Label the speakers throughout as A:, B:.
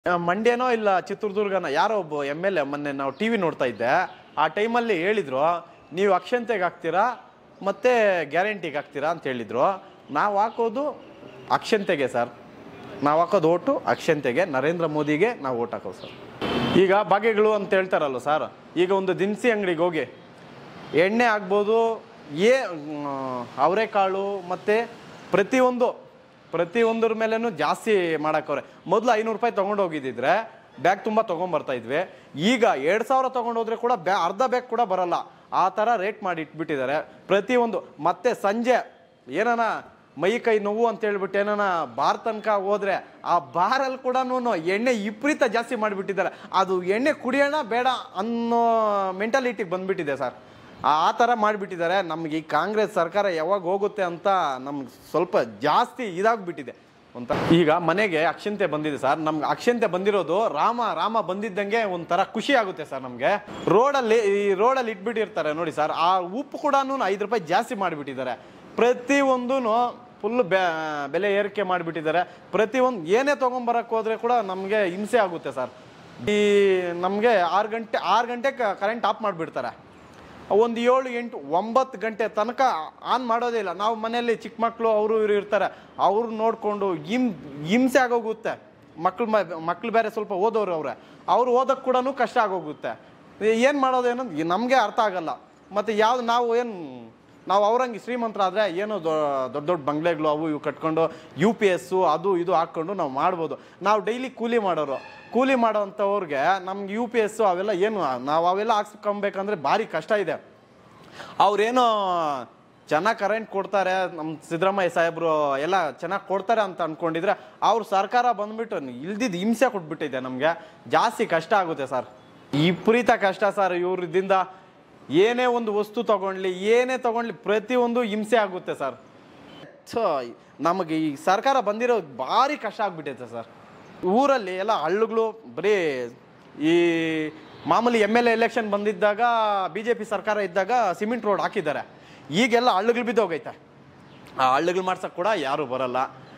A: ಮಂಡ್ಯನೋ ಇಲ್ಲ ಚಿತ್ರದುರ್ಗನ ಯಾರೋ ಒಬ್ಬ MLA ಮೊನ್ನೆ ನಾವು ಟಿವಿ ನೋಡ್ತಾ ಇದ್ದೆ. ಆ ಟೈಮಲ್ಲಿ ಹೇಳಿದ್ರು, ನೀವು ಅಕ್ಷಂತೆಗೆ ಹಾಕ್ತೀರಾ ಮತ್ತೆ ಗ್ಯಾರಂಟಿಗೆ ಹಾಕ್ತೀರಾ ಅಂತ ಹೇಳಿದ್ರು. ನಾವು ಹಾಕೋದು ಅಕ್ಷಂತೆಗೆ ಸರ್. ನಾವು ಹಾಕೋದು ಓಟು ಅಕ್ಷಂತೆಗೆ, ನರೇಂದ್ರ ಮೋದಿಗೆ ನಾವು ಓಟ್ ಹಾಕೋದು ಸರ್. ಈಗ ಭಾಗ್ಯಗಳು ಅಂತ ಹೇಳ್ತಾರಲ್ಲ ಸರ್, ಈಗ ಒಂದು ದಿನಸಿ ಅಂಗಡಿಗೆ ಹೋಗಿ ಎಣ್ಣೆ ಆಗ್ಬೋದು, ಅವರೆಕಾಳು ಮತ್ತು ಪ್ರತಿಯೊಂದ್ರ ಮೇಲೇನು ಜಾಸ್ತಿ ಮಾಡಕ್ಕವ್ರೆ. ಮೊದಲು 500 ರೂಪಾಯಿ ತೊಗೊಂಡು ಹೋಗಿದ್ದಿದ್ರೆ ಬ್ಯಾಗ್ ತುಂಬ ತೊಗೊಂಬರ್ತಾ ಇದ್ವಿ. ಈಗ 2000 ತೊಗೊಂಡೋದ್ರೆ ಕೂಡ ಅರ್ಧ ಬ್ಯಾಗ್ ಕೂಡ ಬರಲ್ಲ. ಆ ಥರ ರೇಟ್ ಮಾಡಿ ಇಟ್ಬಿಟ್ಟಿದ್ದಾರೆ ಪ್ರತಿಯೊಂದು. ಮತ್ತೆ ಸಂಜೆ ಏನಾನ ಮೈ ಕೈ ನೋವು ಅಂತ ಹೇಳ್ಬಿಟ್ಟು ಏನಾನ ಬಾರ್ ತನಕ ಹೋದ್ರೆ ಆ ಬಾರಲ್ಲಿ ಕೂಡ ಎಣ್ಣೆ ವಿಪರೀತ ಜಾಸ್ತಿ ಮಾಡಿಬಿಟ್ಟಿದ್ದಾರೆ. ಅದು ಎಣ್ಣೆ ಕುಡಿಯೋಣ ಬೇಡ ಅನ್ನೋ ಮೆಂಟಾಲಿಟಿಗೆ ಬಂದ್ಬಿಟ್ಟಿದೆ ಸರ್. ಆ ಥರ ಮಾಡಿಬಿಟ್ಟಿದ್ದಾರೆ. ನಮ್ಗೆ ಈ ಕಾಂಗ್ರೆಸ್ ಸರ್ಕಾರ ಯಾವಾಗ ಹೋಗುತ್ತೆ ಅಂತ ನಮ್ಗೆ ಸ್ವಲ್ಪ ಜಾಸ್ತಿ ಇದಾಗ್ಬಿಟ್ಟಿದೆ ಅಂತ. ಈಗ ಮನೆಗೆ ಅಕ್ಷಂತೆ ಬಂದಿದೆ ಸರ್. ನಮ್ಗೆ ಅಕ್ಷಂತೆ ಬಂದಿರೋದು ರಾಮ ಬಂದಿದ್ದಂಗೆ ಒಂಥರ ಖುಷಿ ಆಗುತ್ತೆ ಸರ್ ನಮಗೆ. ರೋಡಲ್ಲಿ ಇಟ್ಬಿಟ್ಟಿರ್ತಾರೆ ನೋಡಿ ಸರ್. ಆ ಉಪ್ಪು ಕೂಡ 5 ರೂಪಾಯಿ ಜಾಸ್ತಿ ಮಾಡಿಬಿಟ್ಟಿದ್ದಾರೆ. ಪ್ರತಿಯೊಂದು ಫುಲ್ ಬೆಲೆ ಏರಿಕೆ ಮಾಡಿಬಿಟ್ಟಿದ್ದಾರೆ. ಪ್ರತಿಯೊಂದು ಏನೇ ತೊಗೊಂಬರಕ್ಕೆ ಹೋದ್ರೆ ಕೂಡ ನಮಗೆ ಹಿಂಸೆ ಆಗುತ್ತೆ ಸರ್. ಈ ನಮಗೆ 6 ಗಂಟೆಗೆ ಕರೆಂಟ್ ಆಫ್ ಮಾಡಿಬಿಡ್ತಾರೆ. ಒಂದು 7, 8, 9 ಗಂಟೆ ತನಕ ಆನ್ ಮಾಡೋದೇ ಇಲ್ಲ. ನಾವು ಮನೆಯಲ್ಲಿ ಚಿಕ್ಕ ಮಕ್ಕಳು ಅವರು ಇವರು ಇರ್ತಾರೆ, ಅವ್ರು ನೋಡಿಕೊಂಡು ಹಿಂಸೆ ಆಗೋಗುತ್ತೆ. ಮಕ್ಳು ಬೇರೆ ಸ್ವಲ್ಪ ಓದೋರು ಅವ್ರು ಓದೋಕ್ಕೆ ಕೂಡ ಕಷ್ಟ ಆಗೋಗುತ್ತೆ. ಏನು ಮಾಡೋದೇನೋ ನಮಗೆ ಅರ್ಥ ಆಗಲ್ಲ. ಮತ್ತು ನಾವು ಅವ್ರಂಗೆ ಶ್ರೀಮಂತರಾದರೆ ಏನೋ ದೊಡ್ಡ ಬಂಗ್ಲೆಗಳು ಅವು ಇವು ಕಟ್ಕೊಂಡು UPS ಅದು ಇದು ಹಾಕ್ಕೊಂಡು ನಾವು ಮಾಡ್ಬೋದು. ನಾವು ಡೈಲಿ ಕೂಲಿ ಮಾಡೋವಂಥವ್ರಿಗೆ ನಮ್ಗೆ UPS ಅವೆಲ್ಲ ಅವೆಲ್ಲ ಹಾಕ್ಸ್ಕೊಬೇಕಂದ್ರೆ ಭಾರಿ ಕಷ್ಟ ಇದೆ. ಅವ್ರೇನೋ ಚೆನ್ನಾಗಿ ಕರೆಂಟ್ ಕೊಡ್ತಾರೆ, ನಮ್ಮ ಸಿದ್ದರಾಮಯ್ಯ ಸಾಹೇಬರು ಎಲ್ಲ ಚೆನ್ನಾಗಿ ಕೊಡ್ತಾರೆ ಅಂತ ಅಂದ್ಕೊಂಡಿದ್ರೆ ಅವ್ರ ಸರ್ಕಾರ ಬಂದ್ಬಿಟ್ಟು ಇಲ್ದಿದ್ದು ಹಿಂಸೆ ಕೊಟ್ಬಿಟ್ಟಿದೆ. ನಮಗೆ ಜಾಸ್ತಿ ಕಷ್ಟ ಆಗುತ್ತೆ ಸರ್, ವಿಪರೀತ ಕಷ್ಟ ಸರ್. ಇವ್ರದಿಂದ ಏನೇ ಒಂದು ವಸ್ತು ತಗೊಳ್ಳಿ ಪ್ರತಿಯೊಂದು ಹಿಂಸೆ ಆಗುತ್ತೆ ಸರ್. ಸೊ ನಮಗೆ ಈ ಸರ್ಕಾರ ಬಂದಿರೋ ಭಾರಿ ಕಷ್ಟ ಆಗ್ಬಿಟ್ಟೈತೆ ಸರ್. ಊರಲ್ಲಿ ಎಲ್ಲ ಹಳ್ಳುಗಳು ಬರೀ ಈ ಮಾಮೂಲಿ MLA ಎಲೆಕ್ಷನ್ ಬಂದಿದ್ದಾಗ BJP ಸರ್ಕಾರ ಇದ್ದಾಗ ಸಿಮೆಂಟ್ ರೋಡ್ ಹಾಕಿದ್ದಾರೆ. ಈಗೆಲ್ಲ ಹಳ್ಳುಗಳು ಬಿದ್ದೋಗೈತೆ. ಆ ಹಳ್ಳುಗಳು ಮಾಡ್ಸೋಕೆ ಕೂಡ ಯಾರು ಬರಲ್ಲ.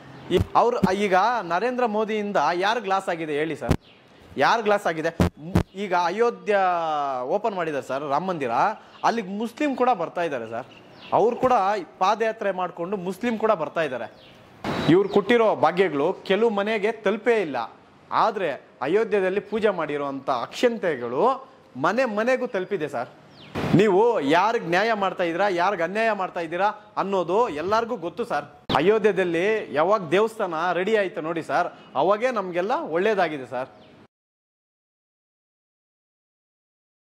A: ಈಗ ನರೇಂದ್ರ ಮೋದಿಯಿಂದ ಯಾರಿಗೆ ಲಾಸ್ ಆಗಿದೆ ಹೇಳಿ ಸರ್? ಯಾರಿಗೆ ಲಾಸ್ ಆಗಿದೆ? ಈಗ ಅಯೋಧ್ಯ ಓಪನ್ ಮಾಡಿದ್ದಾರೆ ಸರ್, ರಾಮ ಮಂದಿರ. ಅಲ್ಲಿಗೆ ಮುಸ್ಲಿಂ ಕೂಡ ಬರ್ತಾ ಇದ್ದಾರೆ ಸರ್. ಅವ್ರು ಕೂಡ ಪಾದಯಾತ್ರೆ ಮಾಡಿಕೊಂಡು ಮುಸ್ಲಿಂ ಕೂಡ ಬರ್ತಾ ಇದ್ದಾರೆ. ಇವ್ರು ಕೊಟ್ಟಿರೋ ಭಾಗ್ಯಗಳು ಕೆಲವು ಮನೆಗೆ ತಲುಪೇ ಇಲ್ಲ. ಆದರೆ ಅಯೋಧ್ಯೆಯಲ್ಲಿ ಪೂಜೆ ಮಾಡಿರೋಂಥ ಅಕ್ಷಂತೆಗಳು ಮನೆಗೂ ತಲುಪಿದೆ ಸರ್. ನೀವು ಯಾರಿಗೆ ನ್ಯಾಯ ಮಾಡ್ತಾ ಇದ್ದೀರಾ, ಯಾರಿಗೆ ಅನ್ಯಾಯ ಮಾಡ್ತಾ ಇದ್ದೀರಾ ಅನ್ನೋದು ಎಲ್ಲರಿಗೂ ಗೊತ್ತು ಸರ್. ಅಯೋಧ್ಯೆಯಲ್ಲಿ ಯಾವಾಗ ದೇವಸ್ಥಾನ ರೆಡಿ ಆಯ್ತು ನೋಡಿ ಸರ್, ಅವಾಗೇ ನಮಗೆಲ್ಲ ಒಳ್ಳೇದಾಗಿದೆ ಸರ್.